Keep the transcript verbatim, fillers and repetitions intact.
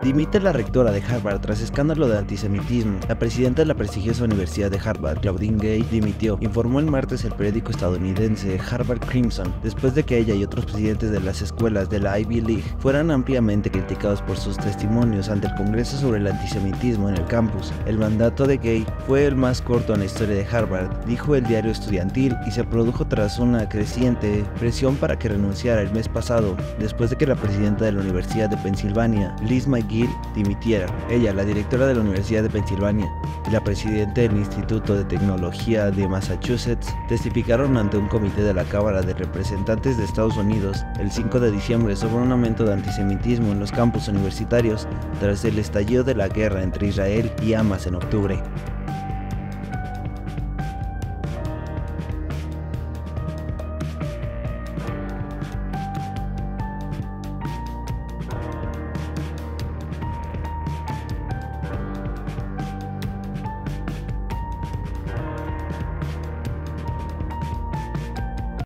Dimite la rectora de Harvard tras escándalo de antisemitismo. La presidenta de la prestigiosa Universidad de Harvard, Claudine Gay, dimitió, informó el martes el periódico estadounidense Harvard Crimson, después de que ella y otros presidentes de las escuelas de la Ivy League fueran ampliamente criticados por sus testimonios ante el Congreso sobre el antisemitismo en el campus. El mandato de Gay fue el más corto en la historia de Harvard, dijo el diario estudiantil, y se produjo tras una creciente presión para que renunciara el mes pasado, después de que la presidenta de la Universidad de Pensilvania, Liz McGill, dimitiera. Ella, la directora de la Universidad de Pensilvania, y la presidenta del Instituto de Tecnología de Massachusetts testificaron ante un comité de la Cámara de Representantes de Estados Unidos el cinco de diciembre sobre un aumento de antisemitismo en los campus universitarios tras el estallido de la guerra entre Israel y Hamas en octubre.